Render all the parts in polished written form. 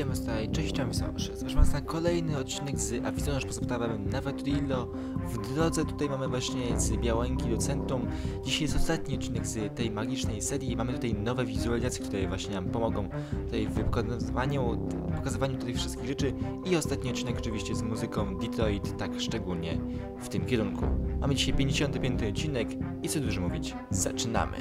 Witam was tutaj, cześć, zapraszam was na kolejny odcinek z Aficionaż pod prawem Navatrillo. W drodze tutaj mamy właśnie z Białęki do centrum. Dzisiaj jest ostatni odcinek z tej magicznej serii. Mamy tutaj nowe wizualizacje, które właśnie nam pomogą tutaj w pokazywaniu tutaj wszystkich rzeczy. I ostatni odcinek oczywiście z muzyką Detroit, tak szczególnie w tym kierunku. Mamy dzisiaj 55. odcinek i co dużo mówić, zaczynamy!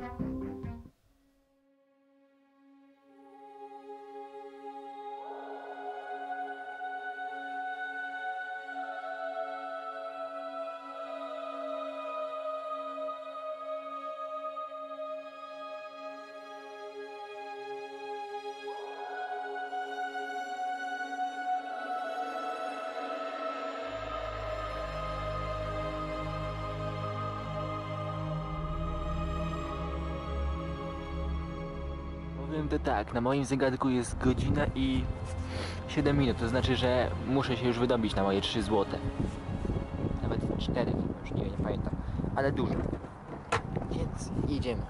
Powiem to tak, na moim zegarku jest godzina i 7 minut, to znaczy, że muszę się już wydobyć na moje 3 złote. Nawet 4, już nie pamiętam, ale dużo. Więc jedziemy.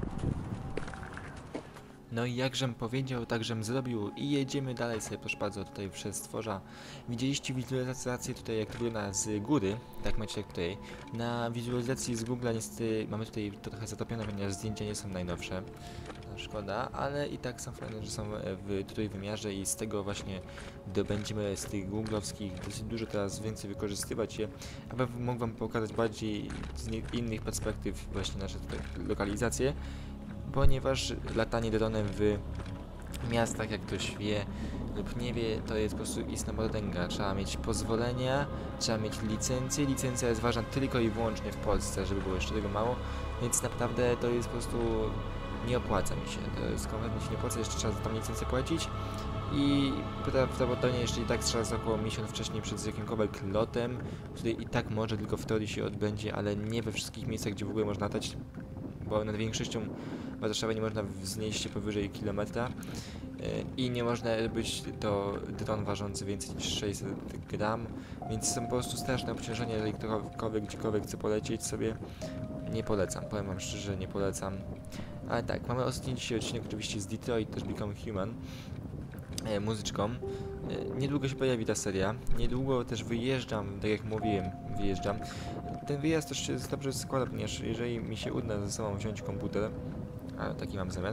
No i jakżem powiedział, takżem zrobił i jedziemy dalej sobie, proszę bardzo, tutaj przez stworza. Widzieliście wizualizację tutaj, jak to wygląda z góry, tak macie jak tutaj. Na wizualizacji z Google'a niestety mamy tutaj to trochę zatopione, ponieważ zdjęcia nie są najnowsze. Szkoda, ale i tak są fajne, że są w tutaj wymiarze i z tego właśnie będziemy z tych googlowskich dosyć dużo teraz więcej wykorzystywać je, aby mógł wam pokazać bardziej z innych perspektyw właśnie nasze tutaj lokalizacje, ponieważ latanie dronem w miastach, jak ktoś wie lub nie wie, to jest po prostu istna mordęga. Trzeba mieć pozwolenia, trzeba mieć licencję. Licencja jest ważna tylko i wyłącznie w Polsce, żeby było jeszcze tego mało, więc naprawdę to jest po prostu... nie opłaca mi się, to jest kompletnie się nie opłaca, jeszcze trzeba za tą licencję płacić i prawdopodobnie jeszcze i tak trzeba za około miesiąc wcześniej przed jakimkolwiek lotem, który i tak może tylko w teorii się odbędzie, ale nie we wszystkich miejscach, gdzie w ogóle można latać, bo nad większością Warszawy nie można wznieść się powyżej kilometra i nie można być to dron ważący więcej niż 600 gram, więc są po prostu straszne obciążenia, jeżeli ktokolwiek gdziekolwiek chce polecieć sobie. Nie polecam, powiem wam szczerze, nie polecam. Ale tak, mamy ostatni dzisiaj odcinek oczywiście z Detroit, też Become Human, muzyczką. Niedługo się pojawi ta seria, niedługo też wyjeżdżam, tak jak mówiłem, wyjeżdżam. Ten wyjazd też się dobrze składa, ponieważ jeżeli mi się uda ze sobą wziąć komputer, a taki mam zamiar,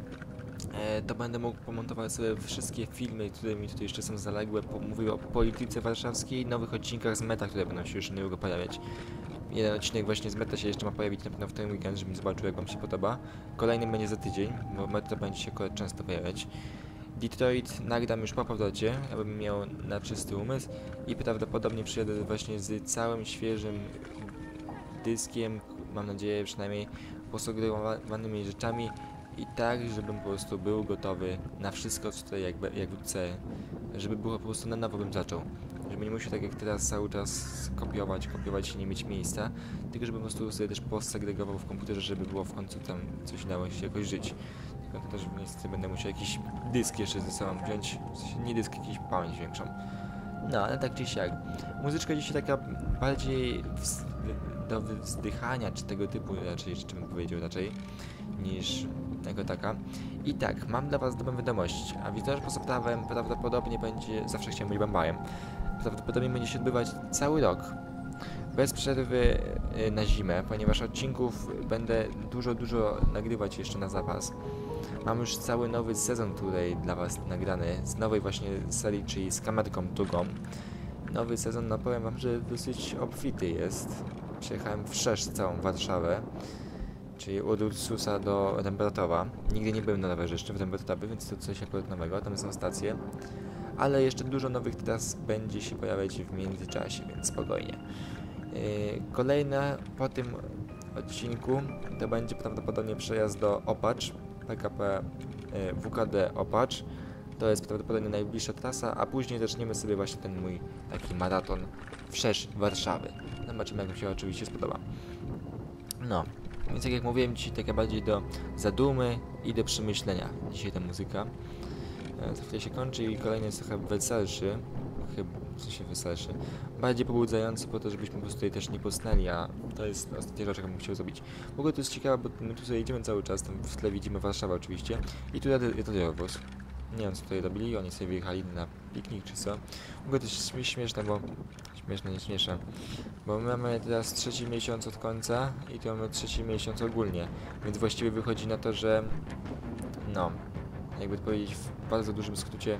to będę mógł pomontować sobie wszystkie filmy, które mi tutaj jeszcze są zaległe. Mówię o polityce warszawskiej, nowych odcinkach z Meta, które będą się już niedługo pojawiać. Jeden odcinek właśnie z Meta się jeszcze ma pojawić na pewno w ten weekend, żebym zobaczył, jak wam się podoba. Kolejny będzie za tydzień, bo Meta będzie się akurat często pojawiać. Detroit nagram już po powrocie, abym miał na czysty umysł i prawdopodobnie przyjadę właśnie z całym świeżym dyskiem, mam nadzieję przynajmniej posuggerowanymi rzeczami i tak, żebym po prostu był gotowy na wszystko, co tutaj jak chcę, żeby było po prostu na nowo bym zaczął. Żeby nie musiał tak jak teraz cały czas kopiować i nie mieć miejsca, tylko żeby po prostu sobie też posegregował w komputerze, żeby było w końcu tam coś dało się jakoś żyć. Tylko to też niestety będę musiał jakiś dysk jeszcze ze sobą wziąć, w sensie nie dysk, jakiś pamięć większą. No, ale tak czy siak. Muzyczka dzisiaj taka bardziej do wzdychania, czy tego typu raczej, czy bym powiedział raczej, niż jako taka. I tak, mam dla was dobrą wiadomość, a Aficionaż poza prawem prawdopodobnie będzie, zawsze chciałem być bambajem, prawdopodobnie będzie się odbywać cały rok, bez przerwy na zimę, ponieważ odcinków będę dużo nagrywać jeszcze na zapas. Mam już cały nowy sezon tutaj dla was nagrany, z nowej właśnie serii, czyli z kamerką drugą. Nowy sezon, no powiem wam, że dosyć obfity jest. Przyjechałem wszerz całą Warszawę, czyli od Ursusa do Rembrandtowa. Nigdy nie byłem na rowerze jeszcze w Rembrandtowie, więc to coś akurat nowego, tam są stacje. Ale jeszcze dużo nowych tras będzie się pojawiać w międzyczasie, więc spokojnie. Kolejne po tym odcinku to będzie prawdopodobnie przejazd do Opacz, PKP WKD Opacz. To jest prawdopodobnie najbliższa trasa, a później zaczniemy sobie właśnie ten mój taki maraton wszerz Warszawy. Zobaczymy, jak mi się oczywiście spodoba. No, więc tak jak mówiłem, dzisiaj taka bardziej do zadumy i do przemyślenia. Dzisiaj ta muzyka. Za chwilę się kończy i kolejny jest trochę weselszy. W sensie weselszy. Bardziej pobudzający po to, żebyśmy po prostu tutaj też nie posnęli, a to jest ostatnia rzecz, jaką bym chciał zrobić. W ogóle to jest ciekawe, bo my tu sobie jedziemy cały czas, tam w tle widzimy Warszawę oczywiście i tu jadę radiowóz. Nie wiem co tutaj robili, oni sobie wyjechali na piknik czy co. W ogóle to jest śmieszne, bo... Śmieszne, nie śmieszne. Bo my mamy teraz 3. miesiąc od końca i tu mamy 3. miesiąc ogólnie. Więc właściwie wychodzi na to, że... No... Jakby to powiedzieć w bardzo dużym skrócie...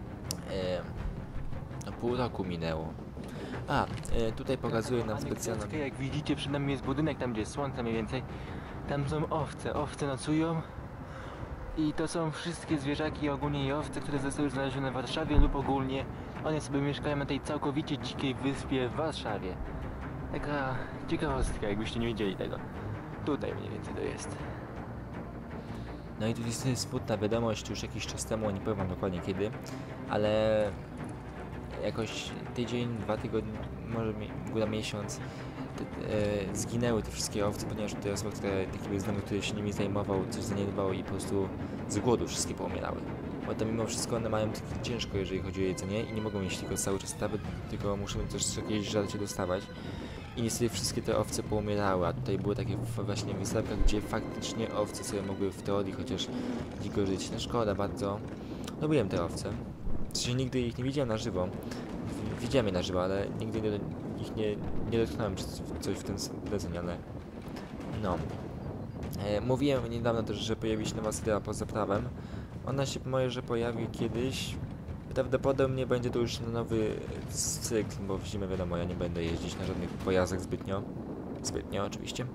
No pół roku minęło. Tutaj pokazuje nam specjalną... Jak widzicie, przed nami jest budynek, tam gdzie jest słońce mniej więcej. Tam są owce, owce nocują. I to są wszystkie zwierzaki, ogólnie i owce, które zostały znalezione w Warszawie lub ogólnie one sobie mieszkają na tej całkowicie dzikiej wyspie w Warszawie. Taka ciekawostka, jakbyście nie wiedzieli tego. Tutaj mniej więcej to jest. No i tu jest smutna wiadomość już jakiś czas temu, nie powiem wam dokładnie kiedy, ale jakoś tydzień, 2 tygodnie, może góra miesiąc zginęły te wszystkie owce, ponieważ te osoby, które takich znajomych, które się nimi zajmował, coś zaniedbało i po prostu z głodu wszystkie poumierały. Bo to mimo wszystko one mają tak ciężko, jeżeli chodzi o jedzenie i nie mogą jeść tylko cały czas taby, tylko muszą też jakieś żarcie dostawać. I niestety wszystkie te owce poumierały, a tutaj były takie właśnie wystawka, gdzie faktycznie owce sobie mogły w teorii chociaż dziko żyć. No szkoda bardzo. Lubiłem te owce. W sensie nigdy ich nie widziałem na żywo. Widziałem je na żywo, ale nigdy ich nie dotknąłem czy coś w ten deseń, ale... No. Mówiłem niedawno też, że pojawi się nowa seria poza prawem. Ona się może pojawi kiedyś. Prawdopodobnie będzie to już nowy cykl, bo w zimę wiadomo, ja nie będę jeździć na żadnych pojazdach zbytnio oczywiście.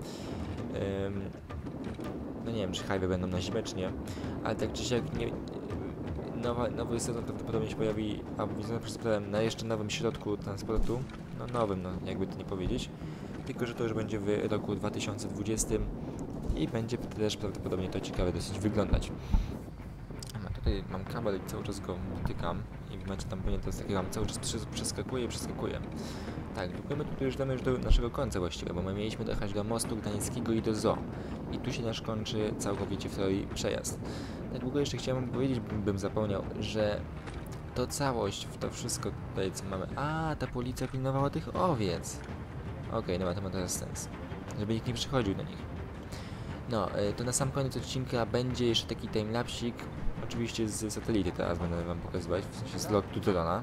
No nie wiem, czy highway będą na zimę, czy nie, ale tak czy siak nowy sezon prawdopodobnie się pojawi, na jeszcze nowym środku transportu, no nowym, no jakby to nie powiedzieć, tylko że to już będzie w roku 2020 i będzie też prawdopodobnie to ciekawe dosyć wyglądać. Tutaj mam kabel i cały czas go dotykam i macie tam pewnie to jest takiego, cały czas przeskakuje. Tak, my tu już damy do naszego końca właściwie, bo my mieliśmy dojechać do mostu gdańskiego i do zoo. I tu się nasz kończy całkowicie w teorii przejazd. Tak długo jeszcze chciałem powiedzieć, bym zapomniał, że to całość, to wszystko tutaj co mamy... ta policja pilnowała tych owiec. Okej, no to ma teraz sens. Żeby nikt nie przychodził do nich. No, to na sam koniec odcinka będzie jeszcze taki timelapsik. Oczywiście z satelity teraz będę wam pokazywać, w sensie z lotu drona.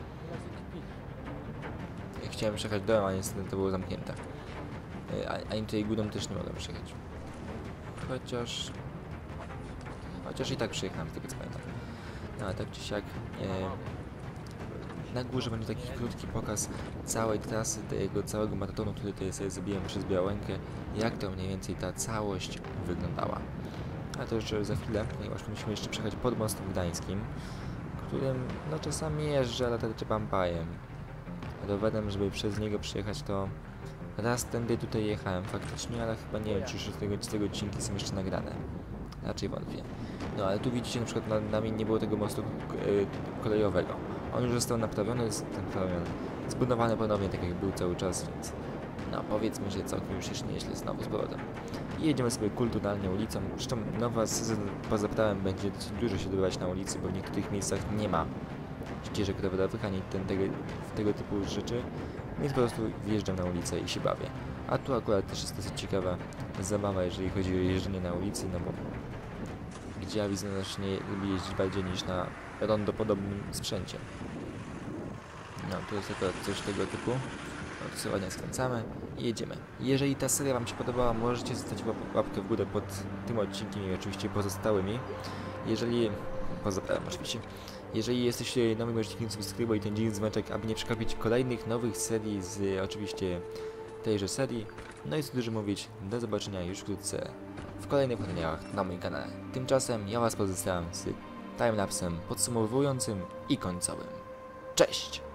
Ja chciałem przejechać dołem, ale niestety to było zamknięte. Ani tutaj górą też nie mogłem przejechać. Chociaż i tak przejechałem, z tego co pamiętam. No, ale tak czy siak... Na górze będzie taki krótki pokaz całej trasy, tego całego maratonu, który tutaj sobie zrobiłem przez Białękę, jak to mniej więcej ta całość wyglądała. A to już za chwilę, ponieważ musimy jeszcze przejechać pod mostem gdańskim, którym no czasami jeżdżę, ale wtedy pampajem. Dowodem, żeby przez niego przejechać, to raz tędy tutaj jechałem faktycznie, ale chyba nie wiem, czy już z tego odcinki są jeszcze nagrane. Raczej wątpię. No ale tu widzicie, na przykład nad nami nie było tego mostu kolejowego. On już został naprawiony, zbudowany ponownie, tak jak był cały czas, więc no powiedzmy, że całkiem już jeszcze nieźle znowu z powrotem. I jedziemy sobie kulturalnie ulicą, zresztą nowa sezon poza prawem będzie dosyć dużo się odbywać na ulicy, bo w niektórych miejscach nie ma ścieżek rowerowych, ani tego typu rzeczy, więc po prostu wjeżdżam na ulicę i się bawię. A tu akurat też jest dosyć ciekawa zabawa, jeżeli chodzi o jeżdżenie na ulicy, no bo gdzie ja widzę, że nie lubi jeździć bardziej niż na rondopodobnym sprzęcie. No, to jest akurat coś tego typu. No, to sobie ładnie skręcamy i jedziemy. Jeżeli ta seria wam się podobała, możecie zostawić łapkę w górę pod tym odcinkiem i oczywiście pozostałymi. Jeżeli jesteście nowy, możecie kliknąć subskrybuj i ten dzień dzwoneczek, aby nie przegapić kolejnych nowych serii z oczywiście tejże serii. No i co dużo mówić, do zobaczenia już wkrótce w kolejnych materiałach na moim kanale. Tymczasem ja was pozostawiam z timelapsem podsumowującym i końcowym. Cześć!